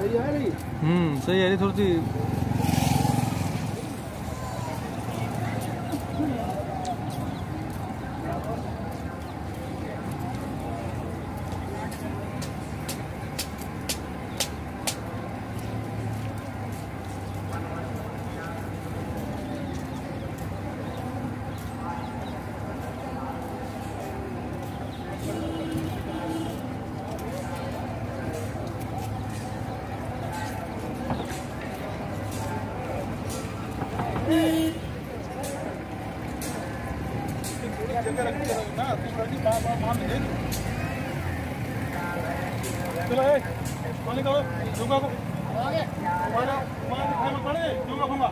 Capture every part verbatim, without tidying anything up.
सही है नहीं? हम्म सही है थोड़ी सी। चलो ए पानी करो जोगा को आगे वाला वहां खाए मत पड़े जोगा खंबा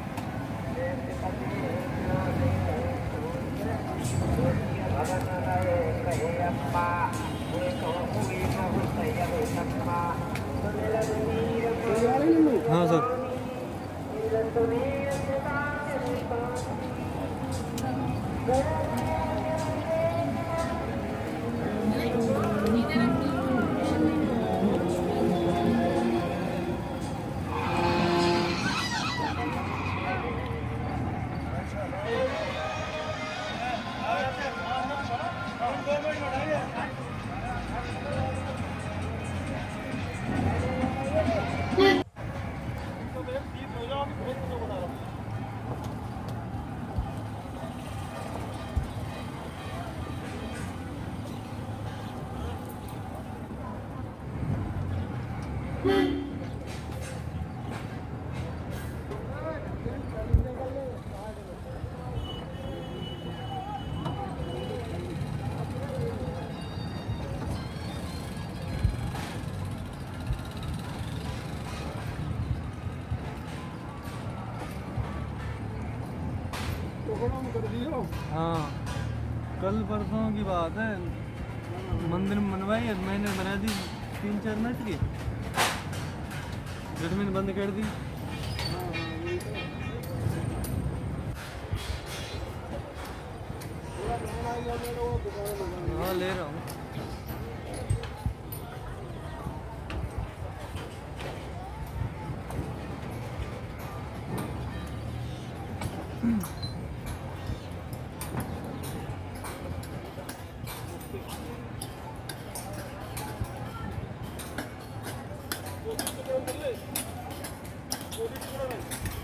हाँ सर। हाँ कल परसों की बात है, मंदिर में बनवाई है, मैंने बना दी तीन चार मिनट की, फिर मैंने बंद कर दी। हाँ ले रहा हूँ। Thank you.